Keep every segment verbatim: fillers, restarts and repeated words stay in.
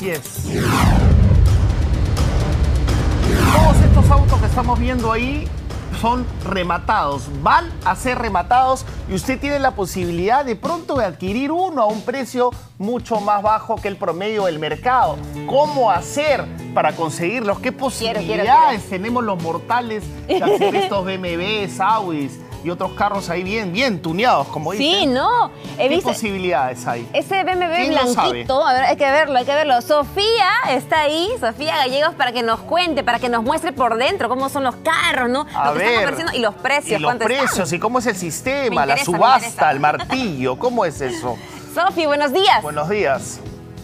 Así es. Todos estos autos que estamos viendo ahí son rematados, van a ser rematados y usted tiene la posibilidad de pronto de adquirir uno a un precio mucho más bajo que el promedio del mercado. ¿Cómo hacer para conseguirlos? ¿Qué posibilidades quiero, quiero, quiero. tenemos los mortales de hacer estos B M Ws, Audis y otros carros ahí bien, bien tuneados, como dicen? Sí, no. He ¿Qué visto... posibilidades hay? Ese B M W blanquito, a ver, hay que verlo, hay que verlo. Sofía está ahí, Sofía Gallegos, para que nos cuente, para que nos muestre por dentro cómo son los carros, ¿no? A lo que ver, están ofreciendo y los precios, y los precios, están? y cómo es el sistema, la subasta, el martillo, ¿cómo es eso? Sofi, buenos días. Buenos días.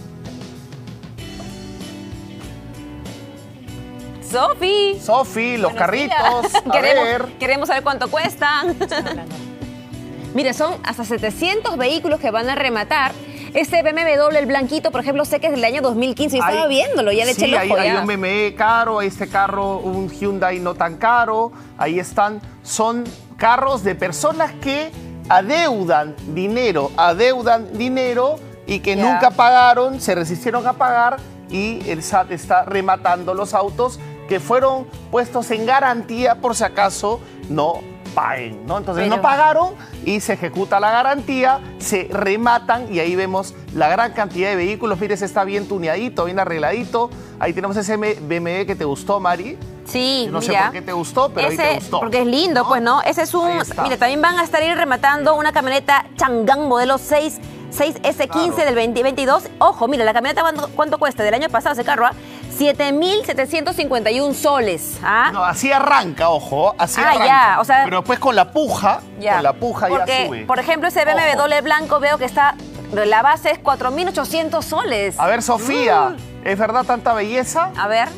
Sofi. Sofi, los Buenos carritos. A queremos, ver. queremos saber cuánto cuestan. Mire, son hasta setecientos vehículos que van a rematar. Este B M W, el blanquito, por ejemplo, sé que es del año dos mil quince. Yo estaba hay, viéndolo, ya le sí, eché el ojo. Hay, ya. hay un B M W caro, este carro, un Hyundai no tan caro. Ahí están. Son carros de personas que adeudan dinero, adeudan dinero y que yeah. nunca pagaron, se resistieron a pagar y el S A T está rematando los autos que fueron puestos en garantía por si acaso no paguen, ¿no? Entonces Pero... no pagaron y se ejecuta la garantía, se rematan y ahí vemos la gran cantidad de vehículos. Mire, ese está bien tuneadito, bien arregladito. Ahí tenemos ese B M W que te gustó, Mari. Sí, Yo no mira. sé por qué te gustó, pero ese, ahí te gustó. Porque es lindo, ¿no? Pues, ¿no? Ese es un... Mira, también van a estar ahí rematando una camioneta Chang'an modelo seis S quince claro. del veinte veintidós. Ojo, mira, la camioneta, ¿cuánto, cuánto cuesta? Del año pasado ese carro, ¿ah? siete mil setecientos cincuenta y uno soles. ¿Ah? No, así arranca, ojo, así ah, arranca. Ya, o sea, pero después con la puja, ya. con la puja Porque, ya sube. Por ejemplo, ese B M W blanco veo que está... La base es cuatro mil ochocientos soles. A ver, Sofía, uh. ¿es verdad tanta belleza? A ver.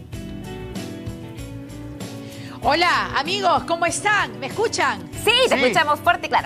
Hola, amigos, ¿cómo están? ¿Me escuchan? Sí, te sí. escuchamos fuerte y claro.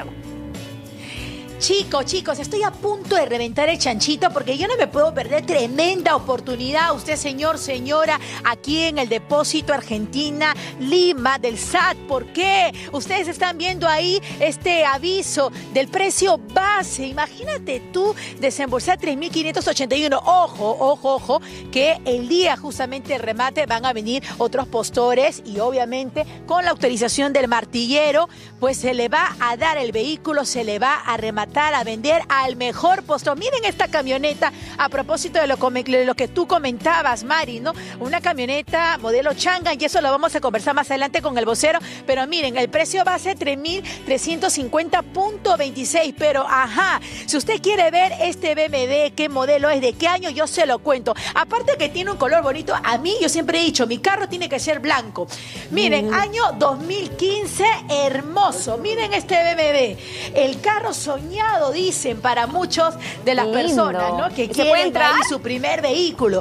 Chicos, chicos, estoy a punto de reventar el chanchito porque yo no me puedo perder tremenda oportunidad. Usted, señor, señora, aquí en el depósito Argentina, Lima, del S A T. ¿Por qué? Ustedes están viendo ahí este aviso del precio base. Imagínate tú desembolsar tres mil quinientos ochenta y uno. Ojo, ojo, ojo, que el día justamente del remate van a venir otros postores y obviamente con la autorización del martillero, pues se le va a dar el vehículo, se le va a rematar, a vender al mejor postor. Miren esta camioneta, a propósito de lo, de lo que tú comentabas, Mari, ¿no? Una camioneta modelo Chang'an, y eso lo vamos a conversar más adelante con el vocero, pero miren, el precio base tres mil trescientos cincuenta punto veintiséis, pero ajá, si usted quiere ver este B M W, qué modelo es, de qué año, yo se lo cuento. Aparte que tiene un color bonito, a mí yo siempre he dicho, mi carro tiene que ser blanco. Miren, mm. año dos mil quince, hermoso. Miren este B M W, el carro soñado, dicen para muchos de las Lindo. personas, ¿no? Que quieren ahí su primer vehículo.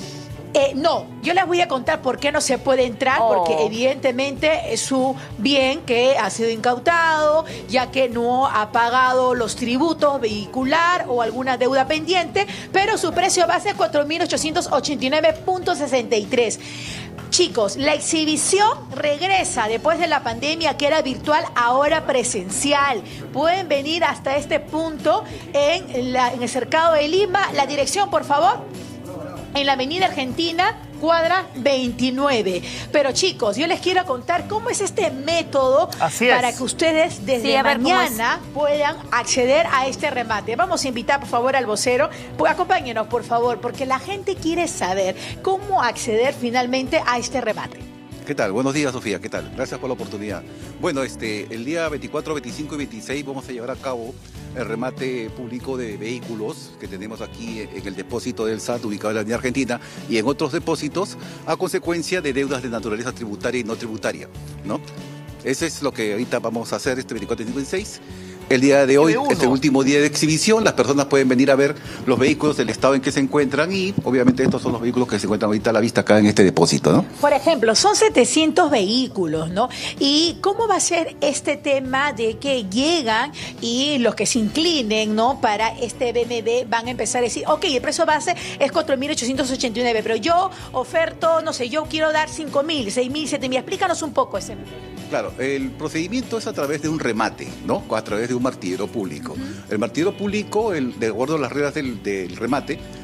Eh, no, yo les voy a contar por qué no se puede entrar, oh. porque evidentemente es su bien que ha sido incautado, ya que no ha pagado los tributos vehicular o alguna deuda pendiente, pero su precio base es cuatro mil ochocientos ochenta y nueve punto sesenta y tres. Chicos, la exhibición regresa después de la pandemia, que era virtual, ahora presencial. Pueden venir hasta este punto en, la, en el cercado de Lima. La dirección, por favor, en la avenida Argentina, cuadra veintinueve. Pero chicos, yo les quiero contar cómo es este método para que ustedes desde sí, mañana puedan acceder a este remate. Vamos a invitar por favor al vocero, pues acompáñenos por favor, porque la gente quiere saber cómo acceder finalmente a este remate. ¿Qué tal? Buenos días, Sofía. ¿Qué tal? Gracias por la oportunidad. Bueno, este, el día veinticuatro, veinticinco y veintiséis vamos a llevar a cabo el remate público de vehículos que tenemos aquí en el depósito del S A T ubicado en la Avenida Argentina y en otros depósitos a consecuencia de deudas de naturaleza tributaria y no tributaria, ¿no? Ese es lo que ahorita vamos a hacer este veinticuatro, veinticinco y veintiséis. El día de hoy es el último día de exhibición, las personas pueden venir a ver los vehículos del estado en que se encuentran y obviamente estos son los vehículos que se encuentran ahorita a la vista acá en este depósito, ¿no? Por ejemplo, son setecientos vehículos, ¿no? ¿Y cómo va a ser este tema de que llegan y los que se inclinen, ¿no? Para este B M W van a empezar a decir, ok, el precio base es cuatro mil ochocientos ochenta y nueve, pero yo oferto, no sé, yo quiero dar cinco mil, seis mil, siete mil. Explícanos un poco ese. Claro, el procedimiento es a través de un remate, ¿no? A través de un martillero público. Uh-huh. El martillero público, el, de acuerdo a las reglas del, del remate,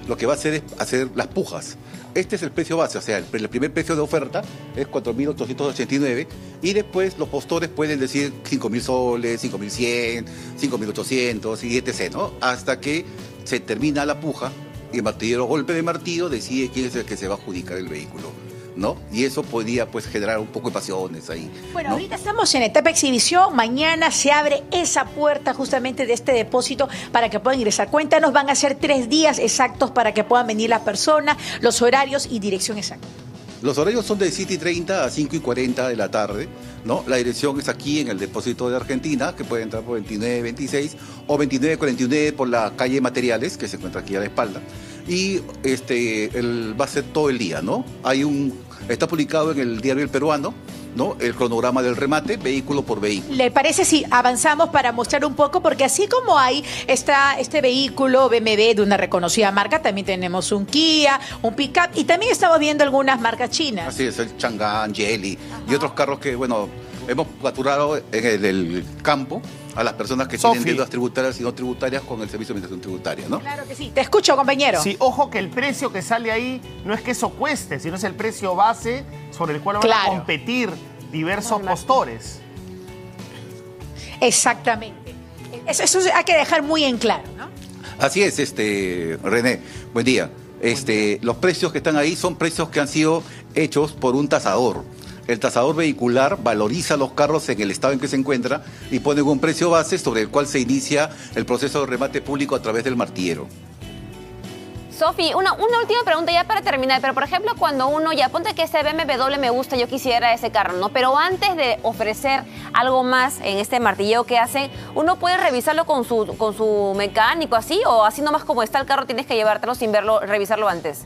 lo que va a hacer es hacer las pujas. Este es el precio base, o sea, el, el primer precio de oferta es cuatro mil ochocientos ochenta y nueve y después los postores pueden decir cinco mil soles, cinco mil cien, cinco mil ochocientos y etcétera, ¿no? Hasta que se termina la puja y el martillero golpe de martillo decide quién es el que se va a adjudicar el vehículo, ¿no? Y eso podría pues generar un poco de pasiones ahí. Bueno, ¿no? ahorita estamos en etapa exhibición, mañana se abre esa puerta justamente de este depósito para que puedan ingresar. Cuéntanos, van a ser tres días exactos para que puedan venir las personas, los horarios y dirección exacta. Los horarios son de siete y treinta a cinco y cuarenta de la tarde, ¿no? La dirección es aquí en el depósito de Argentina, que puede entrar por veintinueve veintiséis o veintinueve cuarenta y nueve por la calle Materiales, que se encuentra aquí a la espalda. Y este el, va a ser todo el día, ¿no? Hay un, está publicado en el diario El Peruano, ¿no? El cronograma del remate, vehículo por vehículo. ¿Le parece si avanzamos para mostrar un poco? Porque así como hay esta, este vehículo B M W de una reconocida marca, también tenemos un Kia, un pickup y también estamos viendo algunas marcas chinas. Así es, el Chang'an, Geely y otros carros que, bueno, hemos capturado en el, el campo a las personas que Sofi. tienen deudas tributarias y no tributarias con el Servicio de Administración Tributaria, ¿no? Claro que sí. Te escucho, compañero. Sí, ojo que el precio que sale ahí no es que eso cueste, sino es el precio base sobre el cual van Claro. a competir diversos postores. Exactamente. Eso, eso hay que dejar muy en claro, ¿no? Así es, este René, buen día. Este, los precios que están ahí son precios que han sido hechos por un tasador. El tasador vehicular valoriza los carros en el estado en que se encuentra y pone un precio base sobre el cual se inicia el proceso de remate público a través del martillero. Sofi, una, una última pregunta ya para terminar, pero por ejemplo cuando uno ya, ponte que ese B M W me gusta, yo quisiera ese carro, ¿no? Pero antes de ofrecer algo más en este martilleo que hacen, ¿uno puede revisarlo con su, con su mecánico así o así nomás como está el carro tienes que llevártelo sin verlo, revisarlo antes?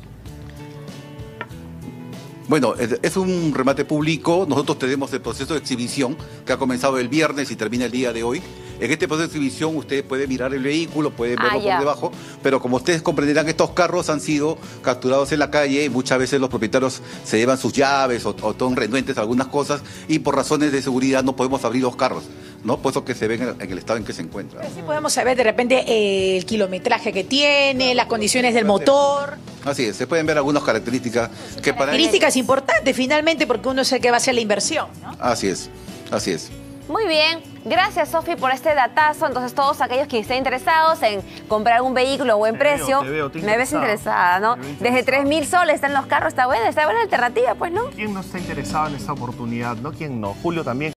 Bueno, es un remate público. Nosotros tenemos el proceso de exhibición que ha comenzado el viernes y termina el día de hoy. En este proceso de exhibición usted puede mirar el vehículo, puede verlo Ah, por ya. debajo, pero como ustedes comprenderán, estos carros han sido capturados en la calle y muchas veces los propietarios se llevan sus llaves o, o son renuentes a algunas cosas y por razones de seguridad no podemos abrir los carros, ¿no? Por eso que se ven en, en el estado en que se encuentran. Pero sí podemos saber de repente eh, el kilometraje que tiene, las condiciones del motor. Así es, se pueden ver algunas características que para... Características importantes finalmente porque uno es el que va a hacer la inversión, ¿no? Así es, así es. Muy bien, gracias Sofi por este datazo. Entonces todos aquellos que estén interesados en comprar un vehículo a buen Te veo, precio, te veo, te me ves interesado. interesada, ¿no? Te veo Desde interesado. tres mil soles están los carros, está buena, está buena alternativa, pues, ¿no? ¿Quién no está interesado en esta oportunidad? ¿No? ¿Quién no? Julio también.